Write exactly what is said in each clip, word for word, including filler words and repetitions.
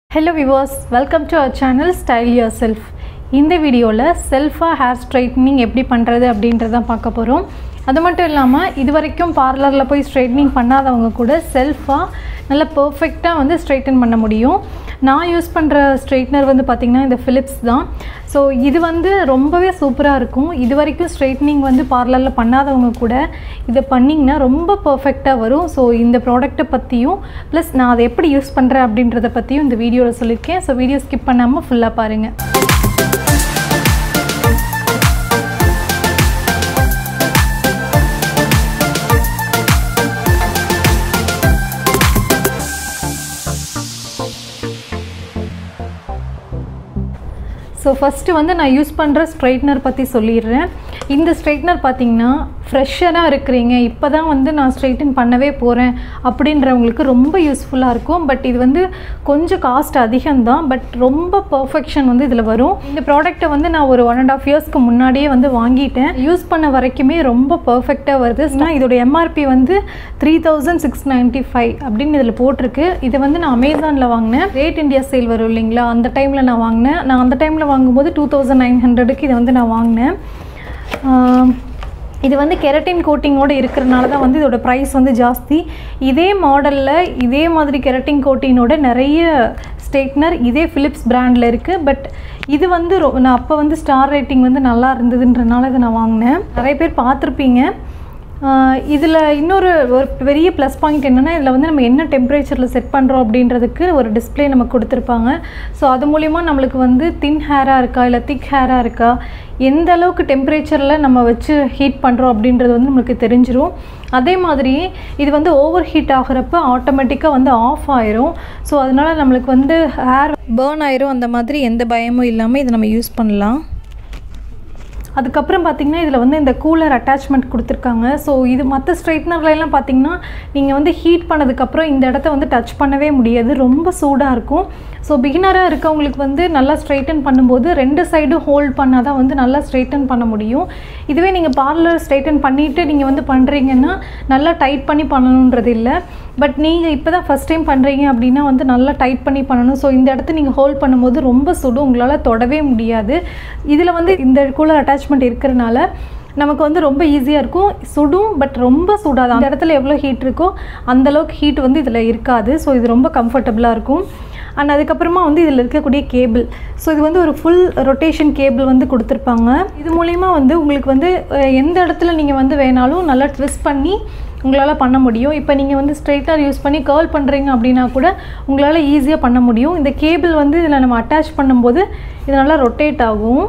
Hello viewers, welcome to our channel Style Yourself. இந்த வீடியோல செல்ஃபா hair straightening எப்படி பண்றது அப்படின்றத பார்க்க போறோம். அது மட்டும் இல்லாம இதுவரைக்கும் பார்லர்ல போய் ஸ்ட்ரைட்னிங் பண்ணாதவங்க கூட செல்ஃபா நல்ல பெர்ஃபெக்ட்டா வந்து ஸ்ட்ரைட்டன் பண்ண முடியும். நான் யூஸ் பண்ற ஸ்ட்ரைட்னர் வந்து பாத்தீங்கன்னா இந்த பிலிப்ஸ் தான். சோ இது வந்து ரொம்பவே சூப்பரா இருக்கும். இதுவரைக்கும் ஸ்ட்ரைட்னிங் வந்து பார்லர்ல பண்ணாதவங்க கூட இத பண்ணீங்கன்னா ரொம்ப பெர்ஃபெக்ட்டா வரும். சோ இந்த ப்ராடக்ட்ட பத்தியும் ப்ளஸ் நான் அதை எப்படி யூஸ் பண்றேன் அப்படின்றத பத்தியும் இந்த வீடியோல சொல்லிருக்கேன். சோ வீடியோ ஸ்கிப் பண்ணாம ஃபுல்லா பாருங்க. So first வந்து நான் யூஸ் பண்ற ஸ்ட்ரைட்னர் பத்தி சொல்லிறேன். இந்த ஸ்ட்ரைட்னர் பாத்தீங்கன்னா ஃப்ரெஷரா இருக்குறீங்க இப்போதான் வந்து நான் ஸ்ட்ரைட்டன் பண்ணவே போறேன் அப்படின்றவங்களுக்கு ரொம்ப யூஸ்ஃபுல்லா இருக்கும். பட் இது வந்து கொஞ்சம் காஸ்ட் அதிகம் தான், பட் ரொம்ப பெர்ஃபெக்ஷன் வந்து இதுல வரும். இந்த ப்ராடக்ட்டை வந்து நான் ஒரு one and a half இயர்ஸ்க்கு முன்னாடியே வந்து வாங்கிட்டேன். யூஸ் பண்ண வரைக்குமே ரொம்ப பெர்ஃபெக்ட்டா வருது. நான் இதோட M R P வந்து three thousand six ninety-five அப்படினு இதுல போட்டுருக்கு. இது வந்து நான் அமேசான்ல வாங்குனேன். ரேட் இந்தியா சேல் வரும் இல்லீங்களா, அந்த டைம்ல நான் வாங்குனேன். நான் அந்த டைம்ல வாங்கும்போது two thousand nine hundred க்கு இத வந்து நான் வாங்குனேன். இது வந்து கெரட்டின் கோட்டிங்கோட இருக்குறனால தான் வந்து இதோட பிரைஸ் வந்து ஜாஸ்தி. இதே மாடல்ல இதே மாதிரி கெரட்டின் கோட்டினோட நிறைய ஸ்ட்ரைட்னர் இதே பிலிப்ஸ் பிராண்ட்ல இருக்கு. பட் இது வந்து நான் அப்ப வந்து ஸ்டார் ரேட்டிங் வந்து நல்லா இருந்ததுன்றனால இத நான் வாங்குனேன். நிறைய பேர் பார்த்திருப்பீங்க. இதில் இன்னொரு ஒரு பெரிய ப்ளஸ் பாயிண்ட் என்னென்னா இதில் வந்து நம்ம என்ன டெம்பரேச்சரில் செட் பண்ணுறோம் அப்படின்றதுக்கு ஒரு டிஸ்பிளே நமக்கு கொடுத்துருப்பாங்க. ஸோ அது மூலிமா நம்மளுக்கு வந்து தின் ஹேராக இருக்கா இல்லை திக் ஹேராக இருக்கா, எந்த அளவுக்கு டெம்பரேச்சரில் நம்ம வச்சு ஹீட் பண்ணுறோம் அப்படின்றது வந்து நம்மளுக்கு தெரிஞ்சிடும். அதே மாதிரி இது வந்து ஓவர் ஹீட் ஆகிறப்ப ஆட்டோமேட்டிக்காக வந்து ஆஃப் ஆயிரும். ஸோ அதனால் நம்மளுக்கு வந்து ஹேர் பேர்ன் ஆயிரும். அந்த மாதிரி எந்த பயமும் இல்லாமல் இதை நம்ம யூஸ் பண்ணலாம். அதுக்கப்புறம் பார்த்திங்கன்னா இதில் வந்து இந்த கூலர் அட்டாச்மெண்ட் கொடுத்துருக்காங்க. ஸோ இது மற்ற ஸ்ட்ரைட்னர்லாம் பார்த்திங்கன்னா நீங்கள் வந்து ஹீட் பண்ணதுக்கப்புறம் இந்த இடத்த வந்து டச் பண்ணவே முடியாது, ரொம்ப சூடாக இருக்கும். ஸோ பிகினராக இருக்கவங்களுக்கு வந்து நல்லா ஸ்ட்ரைட்டன் பண்ணும்போது ரெண்டு சைடும் ஹோல்ட் பண்ணால் தான் வந்து நல்லா ஸ்ட்ரைட்டன் பண்ண முடியும். இதுவே நீங்கள் பார்லர் ஸ்ட்ரைட்டன் பண்ணிவிட்டு நீங்கள் வந்து பண்ணுறீங்கன்னா நல்லா டைட் பண்ணி பண்ணணுன்றது இல்லை. பட் நீங்கள் இப்போ தான் ஃபஸ்ட் டைம் பண்ணுறீங்க அப்படின்னா வந்து நல்லா டைட் பண்ணி பண்ணணும். ஸோ இந்த இடத்த நீங்கள் ஹோல்ட் பண்ணும்போது ரொம்ப சுடும், உங்களால் தொடவே முடியாது. இதில் வந்து இந்த கூலர் அட்டாச்மெண்ட் இருக்கிறனால நமக்கு வந்து ரொம்ப ஈஸியாக இருக்கும். சுடும் பட் ரொம்ப சுடாது. அந்த இடத்துல எவ்வளோ ஹீட் இருக்கோ அந்தளவுக்கு ஹீட் வந்து இதில் இருக்காது. ஸோ இது ரொம்ப கம்ஃபர்டபுளாக இருக்கும். அண்ட் அதுக்கப்புறமா வந்து இதில் இருக்கக்கூடிய கேபிள், ஸோ இது வந்து ஒரு ஃபுல் ரொட்டேஷன் கேபிள் வந்து கொடுத்துருப்பாங்க. இது மூலிமா வந்து உங்களுக்கு வந்து எந்த இடத்துல நீங்கள் வந்து வேணாலும் நல்லா ட்விஸ்ட் பண்ணி உங்களால் பண்ண முடியும். இப்போ நீங்கள் வந்து ஸ்ட்ரைட்னர் யூஸ் பண்ணி கர்ல் பண்ணுறீங்க அப்படின்னா கூட உங்களால் ஈஸியாக பண்ண முடியும். இந்த கேபிள் வந்து இதில் நம்ம அட்டாச் பண்ணும்போது இது நல்லா ரொட்டேட் ஆகும்.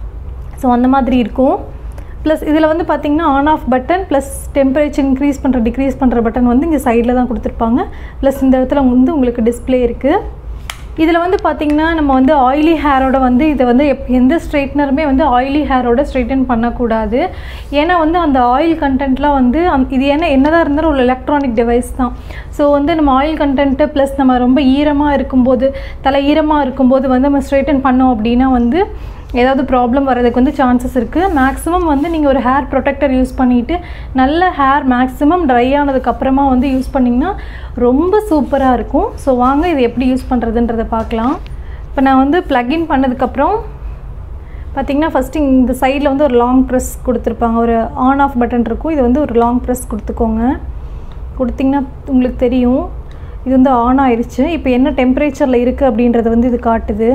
ஸோ அந்த மாதிரி இருக்கும். ப்ளஸ் இதில் வந்து பார்த்திங்கன்னா on off button plus temperature increase பண்ணுற டிக்ரீஸ் பண்ணுற பட்டன் வந்து இங்கே சைடில் தான் கொடுத்துருப்பாங்க. ப்ளஸ் இந்த இடத்துல வந்து உங்களுக்கு டிஸ்பிளே இருக்குது. இதில் வந்து பார்த்திங்கன்னா நம்ம வந்து ஆயிலி ஹேரோட வந்து இதை வந்து எப் எந்த ஸ்ட்ரைட்னருமே வந்து ஆயிலி ஹேரோட ஸ்ட்ரைட்டன் பண்ணக்கூடாது. ஏன்னா வந்து அந்த ஆயில் கண்டென்ட்லாம் வந்து அந் இது ஏன்னா என்னதான் இருந்தாலும் ஒரு எலக்ட்ரானிக் டிவைஸ் தான். ஸோ வந்து நம்ம ஆயில் கண்டென்ட்டு ப்ளஸ் நம்ம ரொம்ப ஈரமாக இருக்கும்போது தலை ஈரமாக இருக்கும்போது வந்து நம்ம ஸ்ட்ரைட்டன் பண்ணோம் அப்படின்னா வந்து ஏதாவது ப்ராப்ளம் வர்றதுக்கு வந்து சான்சஸ் இருக்குது. மேக்ஸிமம் வந்து நீங்கள் ஒரு ஹேர் ப்ரொடெக்டர் யூஸ் பண்ணிவிட்டு நல்ல ஹேர் மேக்ஸிமம் ட்ரை ஆனதுக்கப்புறமா வந்து யூஸ் பண்ணிங்கன்னா ரொம்ப சூப்பராக இருக்கும். ஸோ வாங்க இது எப்படி யூஸ் பண்ணுறதுன்றதை பார்க்கலாம். இப்போ நான் வந்து ப்ளக்இன் பண்ணதுக்கப்புறம் பார்த்திங்கன்னா ஃபஸ்ட்டு இந்த சைடில் வந்து ஒரு லாங் ப்ரெஸ் கொடுத்துருப்பாங்க. ஒரு ஆன் ஆஃப் பட்டன் இருக்கும். இது வந்து ஒரு லாங் ப்ரெஸ் கொடுத்துக்கோங்க. கொடுத்திங்கன்னா உங்களுக்கு தெரியும் இது வந்து ஆன் ஆயிடுச்சு. இப்போ என்ன டெம்பரேச்சரில் இருக்குது அப்படின்றத வந்து இது காட்டுது.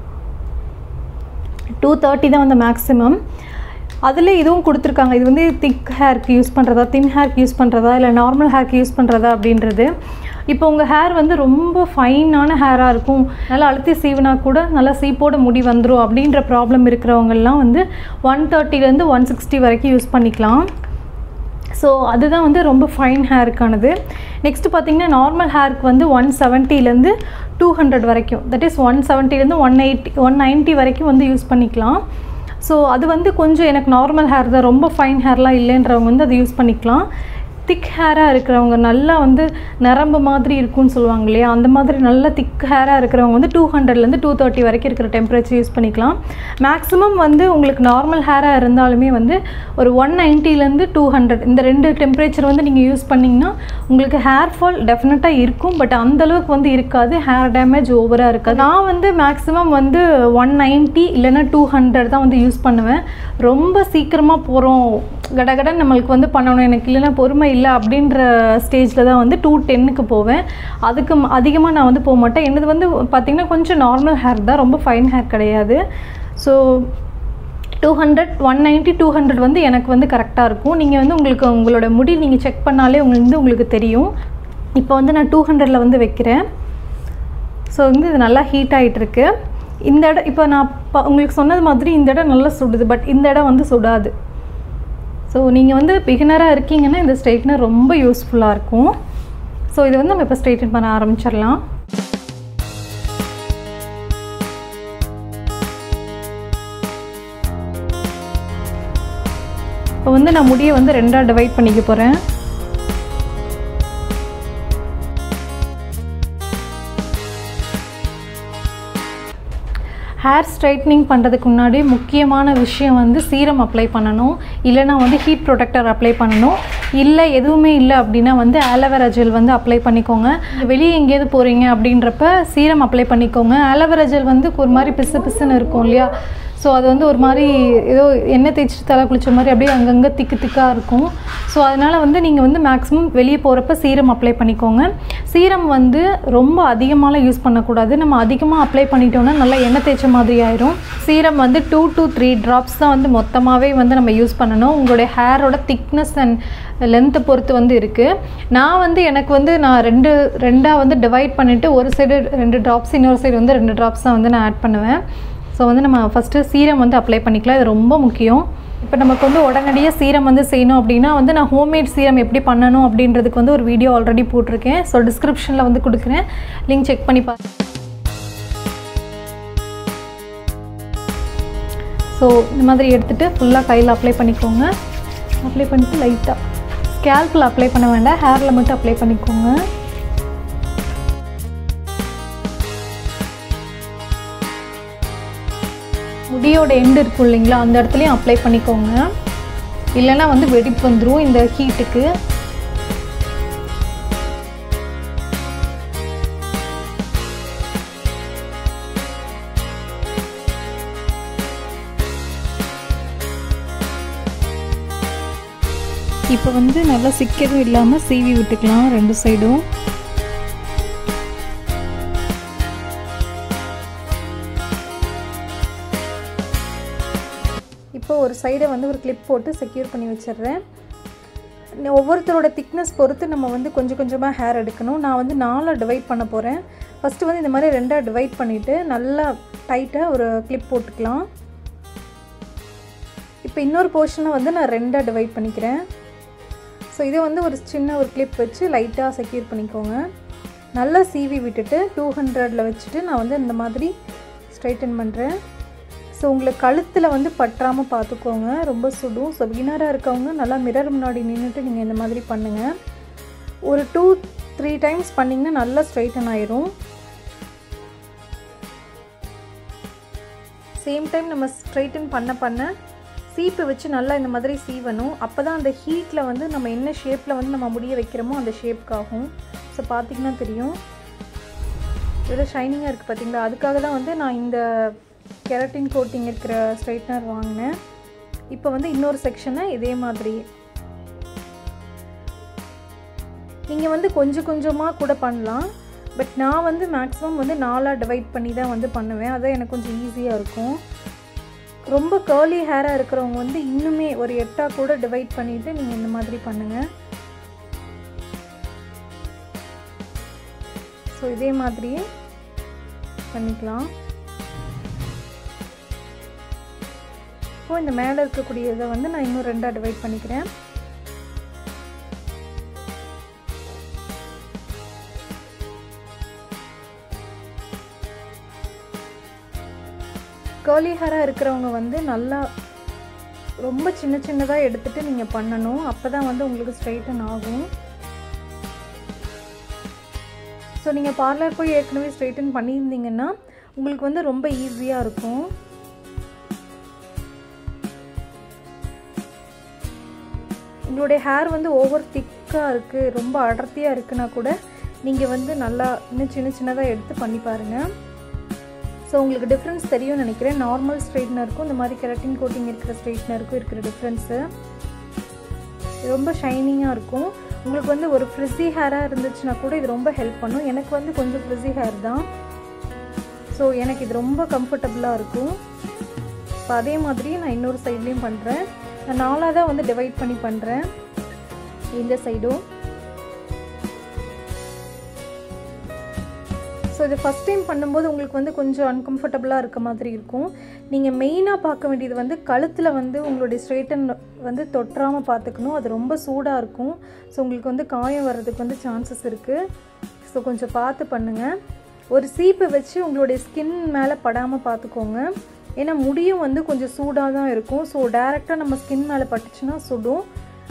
டூ தேர்ட்டி தான் வந்து மேக்ஸிமம். அதில் இதுவும் கொடுத்துருக்காங்க. இது வந்து திக் ஹேருக்கு யூஸ் பண்ணுறதா தின் ஹேருக்கு யூஸ் பண்ணுறதா இல்லை நார்மல் ஹேருக்கு யூஸ் பண்ணுறதா அப்படின்றது. இப்போ உங்கள் ஹேர் வந்து ரொம்ப ஃபைனான ஹேராக இருக்கும், நல்லா அழுத்தி சீவினா கூட நல்லா சீப்போட முடி வந்துடும் அப்படின்ற ப்ராப்ளம் இருக்கிறவங்கெல்லாம் வந்து ஒன் தேர்ட்டிலேருந்து ஒன் சிக்ஸ்டி வரைக்கும் யூஸ் பண்ணிக்கலாம். ஸோ அதுதான் வந்து ரொம்ப ஃபைன் ஹேருக்கானது. நெக்ஸ்ட்டு பார்த்திங்கன்னா நார்மல் ஹேருக்கு வந்து ஒன் செவன்ட்டிலேருந்து டூ ஹண்ட்ரட் வரைக்கும், தட் இஸ் ஒன் செவன்ட்டிலேருந்து ஒன் எயிட்டி ஒன் நைன்ட்டி வரைக்கும் வந்து யூஸ் பண்ணிக்கலாம். ஸோ அது வந்து கொஞ்சம் எனக்கு நார்மல் ஹேர் தான், ரொம்ப ஃபைன் ஹேர்லாம் இல்லைன்றவங்க வந்து அதை யூஸ் பண்ணிக்கலாம். திக் ஹேராக இருக்கிறவங்க நல்லா வந்து நரம்பு மாதிரி இருக்கும்னு சொல்லுவாங்க இல்லையா, அந்த மாதிரி நல்ல திக் ஹேராக இருக்கிறவங்க வந்து டூ ஹண்ட்ரட்லேருந்து டூ தேர்ட்டி வரைக்கும் இருக்கிற டெம்பரேச்சர் யூஸ் பண்ணிக்கலாம். மேக்ஸிமம் வந்து உங்களுக்கு நார்மல் ஹேராக இருந்தாலுமே வந்து ஒரு ஒன் நைன்ட்டிலேருந்து டூ ஹண்ட்ரட் இந்த ரெண்டு டெம்பரேச்சர் வந்து நீங்கள் யூஸ் பண்ணிங்கன்னா உங்களுக்கு ஹேர் ஃபால் டெஃபினட்டாக இருக்கும். பட் அந்தளவுக்கு வந்து இருக்காது, ஹேர் டேமேஜ் ஓவராக இருக்காது. நான் வந்து மேக்ஸிமம் வந்து ஒன் நைன்ட்டி இல்லைன்னா டூ ஹண்ட்ரட் தான் வந்து யூஸ் பண்ணுவேன். ரொம்ப சீக்கிரமாக போகிறோம் கடகடன் நம்மளுக்கு வந்து பண்ணணும், எனக்கு இல்லைன்னா பொறுமை இல்லை அப்படின்ற ஸ்டேஜில் தான் வந்து டூ டென்னுக்கு போவேன். அதுக்கு அதிகமாக நான் வந்து போக மாட்டேன். என்னது வந்து பார்த்திங்கன்னா கொஞ்சம் நார்மல் ஹேர் தான், ரொம்ப ஃபைன் ஹேர் கிடையாது. So two hundred one ninety two hundred வந்து எனக்கு வந்து கரெக்டாக இருக்கும். நீங்கள் வந்து உங்களுக்கு உங்களோட முடி நீங்கள் செக் பண்ணாலே உங்களுக்கு வந்து உங்களுக்கு தெரியும். இப்போ வந்து நான் டூ ஹண்ட்ரடில் வந்து வைக்கிறேன். ஸோ வந்து இது நல்லா ஹீட் ஆகிட்டுருக்கு. இந்த இடம் இப்போ நான் இப்போ உங்களுக்கு சொன்னது மாதிரி இந்த இடம் நல்லா சுடுது, பட் இந்த இடம் வந்து சுடாது. ஸோ நீங்கள் வந்து பிகினராக இருக்கீங்கன்னா இந்த ஸ்ட்ரைட்னர் ரொம்ப யூஸ்ஃபுல்லாக இருக்கும். ஸோ இது வந்து நம்ம இப்போ ஸ்ட்ரைட்டன் பண்ண ஆரம்பிச்சிடலாம். இப்போ வந்து நான் முடியை வந்து ரெண்டாக டிவைட் பண்ணிக்க போகிறேன். ஹேர் ஸ்ட்ரைட்னிங் பண்ணுறதுக்கு முன்னாடி முக்கியமான விஷயம் வந்து சீரம் அப்ளை பண்ணணும், இல்லைனா வந்து ஹீட் ப்ரொடெக்டர் அப்ளை பண்ணணும். இல்லை எதுவுமே இல்லை அப்படின்னா வந்து ஆலோவேரா ஜெல் வந்து அப்ளை பண்ணிக்கோங்க. வெளியே எங்கேயாவது போகிறீங்க அப்படின்றப்ப சீரம் அப்ளை பண்ணிக்கோங்க. ஆலோவேரா ஜெல் வந்து ஒரு மாதிரி பிசு பிசுன்னு இருக்கும் இல்லையா, ஸோ அது வந்து ஒரு மாதிரி ஏதோ எண்ணெய் தேய்ச்சிட்டு தலை குளிச்ச மாதிரி அப்படியே அங்கங்கே திக்கு திக்காக இருக்கும். ஸோ அதனால் வந்து நீங்கள் வந்து மேக்ஸிமம் வெளியே போகிறப்ப சீரம் அப்ளை பண்ணிக்கோங்க. சீரம் வந்து ரொம்ப அதிகமாகலாம் யூஸ் பண்ணக்கூடாது. நம்ம அதிகமாக அப்ளை பண்ணிட்டோம்னா நல்லா எண்ணெய் தேய்ச்ச மாதிரி ஆயிரும். சீரம் வந்து டூ டு த்ரீ ட்ராப்ஸ் தான் வந்து மொத்தமாகவே வந்து நம்ம யூஸ் பண்ணணும். உங்களுடைய ஹேரோட திக்னஸ் அண்ட் லென்த்தை பொறுத்து வந்து இருக்குது. நான் வந்து எனக்கு வந்து நான் ரெண்டு ரெண்டாக வந்து டிவைட் பண்ணிவிட்டு ஒரு சைடு ரெண்டு ட்ராப்ஸ், இன்னொரு சைடு வந்து ரெண்டு ட்ராப்ஸ் தான் வந்து நான் ஆட் பண்ணுவேன். ஸோ வந்து நம்ம ஃபஸ்ட்டு சீரம் வந்து அப்ளை பண்ணிக்கலாம், இது ரொம்ப முக்கியம். இப்போ நமக்கு வந்து உடனடியாக சீரம் வந்து செய்யணும் அப்படின்னா வந்து நான் ஹோம்மேட் சீரம் எப்படி பண்ணணும் அப்படின்றதுக்கு வந்து ஒரு வீடியோ ஆல்ரெடி போட்டிருக்கேன். ஸோ டிஸ்கிரிப்ஷனில் வந்து கொடுக்குறேன், லிங்க் செக் பண்ணி பா. ஸோ இந்த மாதிரி எடுத்துகிட்டு ஃபுல்லாக கையில் அப்ளை பண்ணிக்கோங்க. அப்ளை பண்ணிவிட்டு லைட்டாக ஸ்கேல்பில் அப்ளை பண்ண வேண்டாம், ஹேரில் மட்டும் அப்ளை பண்ணிக்கோங்க. முடியோட எண்டு இருக்கும் இல்லைங்களா, அந்த இடத்துலையும் அப்ளை பண்ணிக்கோங்க, இல்லைன்னா வந்து வெடிப்பு வந்துடும் இந்த ஹீட்டுக்கு. இப்போ வந்து நல்லா சிக்கதும் இல்லாமல் சீவி விட்டுக்கலாம் ரெண்டு சைடும். இப்போ ஒரு சைடை வந்து ஒரு கிளிப் போட்டு செக்யூர் பண்ணி வச்சிடுறேன். ஒவ்வொருத்தரோட திக்னஸ் பொறுத்து நம்ம வந்து கொஞ்சம் கொஞ்சமாக ஹேர் எடுக்கணும். நான் வந்து நாலாக டிவைட் பண்ண போகிறேன். ஃபஸ்ட்டு வந்து இந்த மாதிரி ரெண்டாக டிவைட் பண்ணிவிட்டு நல்லா டைட்டாக ஒரு கிளிப் போட்டுக்கலாம். இப்போ இன்னொரு போர்ஷனை வந்து நான் ரெண்டாக டிவைட் பண்ணிக்கிறேன். ஸோ இதை வந்து ஒரு சின்ன ஒரு கிளிப் வச்சு லைட்டாக செக்யூர் பண்ணிக்கோங்க. நல்லா சீவி விட்டுட்டு டூ ஹண்ட்ரடில் வச்சுட்டு நான் வந்து இந்த மாதிரி ஸ்ட்ரைட்டன் பண்ணுறேன். ஸோ உங்களுக்கு கழுத்தில் வந்து பற்றாமல் பார்த்துக்கோங்க, ரொம்ப சுடும். ஸோ பிகினராக இருக்கவங்க நல்லா மிரர் முன்னாடி நின்றுட்டு நீங்கள் இந்த மாதிரி பண்ணுங்கள். ஒரு டூ த்ரீ டைம்ஸ் பண்ணிங்கன்னா நல்லா ஸ்ட்ரைட்டன் ஆயிரும். சேம் டைம் நம்ம ஸ்ட்ரைட்டன் பண்ண பண்ண சீப்பை வச்சு நல்லா இந்த மாதிரி சீவணும். அப்போ தான் அந்த ஹீட்டில் வந்து நம்ம என்ன ஷேப்பில் வந்து நம்ம முடிய வைக்கிறோமோ அந்த ஷேப்க்காகும். ஸோ பார்த்திங்கன்னா தெரியும் எவ்வளோ ஷைனிங்காக இருக்குது பார்த்திங்களா. அதுக்காக தான் வந்து நான் இந்த கெரட்டின் கோட்டிங் இருக்கிற ஸ்ட்ரைட்னர் வாங்கினேன். இப்போ வந்து இன்னொரு செக்ஷனை இதே மாதிரி நீங்கள் வந்து கொஞ்சம் கொஞ்சமாக கூட பண்ணலாம். பட் நான் வந்து மேக்ஸிமம் வந்து நாலாக டிவைட் பண்ணி தான் வந்து பண்ணுவேன், அதான் எனக்கு கொஞ்சம் ஈஸியாக இருக்கும். ரொம்ப கேர்லி ஹேராக இருக்கிறவங்க வந்து இன்னுமே ஒரு எட்டாக கூட டிவைட் பண்ணிவிட்டு நீங்கள் இந்த மாதிரி பண்ணுங்கள். ஸோ இதே மாதிரியே பண்ணிக்கலாம். இப்போ இந்த மேலே இருக்கக்கூடியதை வந்து நான் இன்னும் ரெண்டாக டிவைட் பண்ணிக்கிறேன். கேர்லி ஹேராக இருக்கிறவங்க வந்து நல்லா ரொம்ப சின்ன சின்னதாக எடுத்துகிட்டு நீங்கள் பண்ணணும். அப்போ தான் வந்து உங்களுக்கு ஸ்ட்ரைட்டன் ஆகும். ஸோ நீங்கள் பார்லர் போய் ஏற்கனவே ஸ்ட்ரைட்டன் பண்ணியிருந்தீங்கன்னா உங்களுக்கு வந்து ரொம்ப ஈஸியாக இருக்கும். உங்களுடைய ஹேர் வந்து ஓவர் திக்காக இருக்குது, ரொம்ப அடர்த்தியாக இருக்குன்னா கூட நீங்கள் வந்து நல்லா இன்னும் சின்ன சின்னதாக எடுத்து பண்ணி பாருங்கள். ஸோ உங்களுக்கு டிஃப்ரென்ஸ் தெரியும்னு நினைக்கிறேன். நார்மல் ஸ்ட்ரைட்னருக்கும் இந்த மாதிரி கெரட்டின் கோட்டிங் இருக்கிற ஸ்ட்ரைட்னருக்கும் இருக்கிற டிஃப்ரென்ஸு ரொம்ப ஷைனிங்காக இருக்கும். உங்களுக்கு வந்து ஒரு ஃப்ரிஸி ஹேராக இருந்துச்சுன்னா கூட இது ரொம்ப ஹெல்ப் பண்ணும். எனக்கு வந்து கொஞ்சம் ஃப்ரிஸி ஹேர் தான். ஸோ எனக்கு இது ரொம்ப கம்ஃபர்டபுளாக இருக்கும். இப்போ அதே மாதிரி நான் இன்னொரு சைட்லேயும் பண்ணுறேன். நான் நாலாக தான் வந்து டிவைட் பண்ணி பண்ணுறேன் இந்த சைடும். ஸோ இது ஃபஸ்ட் டைம் பண்ணும்போது உங்களுக்கு வந்து கொஞ்சம் அன்கம்ஃபர்டபுளாக இருக்க மாதிரி இருக்கும். நீங்கள் மெயினாக பார்க்க வேண்டியது வந்து கழுத்தில் வந்து உங்களுடைய ஸ்ட்ரைட்டன் வந்து தொற்றாமல் பார்த்துக்கணும். அது ரொம்ப சூடாக இருக்கும். ஸோ உங்களுக்கு வந்து காயம் வர்றதுக்கு வந்து சான்சஸ் இருக்குது. ஸோ கொஞ்சம் பார்த்து பண்ணுங்கள். ஒரு சீப்பை வச்சு உங்களுடைய ஸ்கின் மேலே படாமல் பார்த்துக்கோங்க. ஏன்னா முடியும் வந்து கொஞ்சம் சூடாக தான் இருக்கும். ஸோ டைரெக்டாக நம்ம ஸ்கின் மேலே பட்டுச்சுன்னா சுடும்.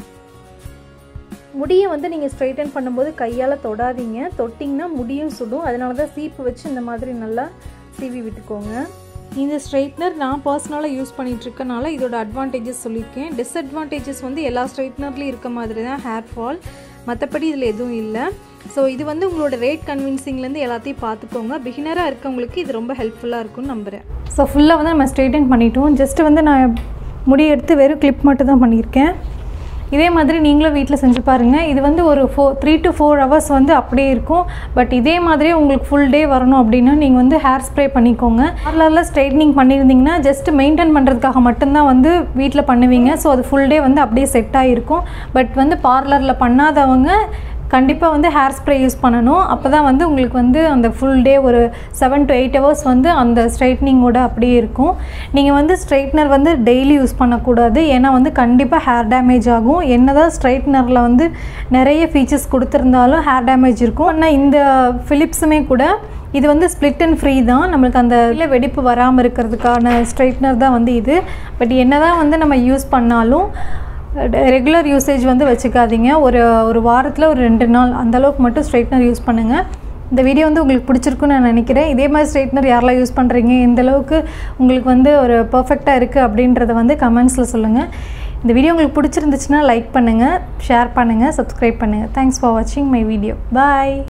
முடியை வந்து நீங்கள் ஸ்ட்ரைட்டன் பண்ணும்போது கையால் தொடாதீங்க. தொட்டிங்கன்னா முடியும் சுடும். அதனால தான் சீப்பு வச்சு இந்த மாதிரி நல்லா சீவி விட்டுக்கோங்க. இந்த ஸ்ட்ரைட்னர் நான் பர்சனலாக யூஸ் பண்ணிகிட்ருக்கனால இதோட அட்வான்டேஜஸ் சொல்லியிருக்கேன். டிஸ்அட்வான்டேஜஸ் வந்து எல்லா ஸ்ட்ரைட்னர்லேயும் இருக்க மாதிரி தான் ஹேர் ஃபால், மற்றபடி இதில் எதுவும் இல்லை. ஸோ இது வந்து உங்களோட ரேட் கன்வின்சிங்லேருந்து எல்லாத்தையும் பார்த்துக்கோங்க. பிகினராக இருக்கவங்களுக்கு இது ரொம்ப ஹெல்ப்ஃபுல்லாக இருக்கும்னு நம்புகிறேன். ஸோ ஃபுல்லாக வந்து நம்ம ஸ்ட்ரைட்டன் பண்ணிட்டோம். ஜஸ்ட்டு வந்து நான் முடி எடுத்து வெறும் கிளிப் மட்டும் தான் பண்ணியிருக்கேன். இதே மாதிரி நீங்களும் வீட்டில் செஞ்சு பாருங்கள். இது வந்து ஒரு ஃபோ த்ரீ டு ஃபோர் ஹவர்ஸ் வந்து அப்படியே இருக்கும். பட் இதே மாதிரியே உங்களுக்கு ஃபுல் டே வரணும் அப்படின்னா நீங்கள் வந்து ஹேர் ஸ்ப்ரே பண்ணிக்கோங்க. பார்லரில் ஸ்ட்ரைட்னிங் பண்ணியிருந்தீங்கன்னா ஜஸ்ட் மெயின்டைன் பண்ணுறதுக்காக மட்டும்தான் வந்து வீட்டில் பண்ணுவீங்க. ஸோ அது ஃபுல் டே வந்து அப்படியே செட் ஆகிருக்கும். பட் வந்து பார்லரில் பண்ணாதவங்க கண்டிப்பாக வந்து ஹேர் ஸ்ப்ரே யூஸ் பண்ணணும். அப்போ தான் வந்து உங்களுக்கு வந்து அந்த ஃபுல் டே ஒரு செவன் டு எயிட் ஹவர்ஸ் வந்து அந்த ஸ்ட்ரைட்னிங்கோட அப்படியே இருக்கும். நீங்கள் வந்து ஸ்ட்ரைட்னர் வந்து டெய்லி யூஸ் பண்ணக்கூடாது. ஏன்னா வந்து கண்டிப்பாக ஹேர் டேமேஜ் ஆகும். என்ன தான் ஸ்ட்ரைட்னரில் வந்து நிறைய ஃபீச்சர்ஸ் கொடுத்துருந்தாலும் ஹேர் டேமேஜ் இருக்கும். ஆனால் இந்த ஃபிலிப்ஸுமே கூட இது வந்து ஸ்ப்ளிட் அண்ட் ஃப்ரீ தான். நம்மளுக்கு அந்த இதில் வெடிப்பு வராமல் இருக்கிறதுக்கான ஸ்ட்ரைட்னர் தான் வந்து இது. பட் என்ன தான் வந்து நம்ம யூஸ் பண்ணாலும் ரெகுலர் யூசேஜ் வந்து வச்சுக்காதீங்க. ஒரு ஒரு வாரத்தில் ஒரு ரெண்டு நாள் அந்தளவுக்கு மட்டும் ஸ்ட்ரைட்னர் யூஸ் பண்ணுங்கள். இந்த வீடியோ வந்து உங்களுக்கு பிடிச்சிருக்குன்னு நான் நினைக்கிறேன். இதே மாதிரி ஸ்ட்ரைட்னர் யாரெல்லாம் யூஸ் பண்ணுறீங்க, எந்தளவுக்கு உங்களுக்கு வந்து ஒரு பர்ஃபெக்டாக இருக்குது அப்படின்றத வந்து கமெண்ட்ஸில் சொல்லுங்கள். இந்த வீடியோ உங்களுக்கு பிடிச்சிருந்துச்சுன்னா லைக் பண்ணுங்கள், ஷேர் பண்ணுங்கள், சப்ஸ்கிரைப் பண்ணுங்கள். தேங்க்ஸ் ஃபார் வாட்சிங் மை வீடியோ. பாய்.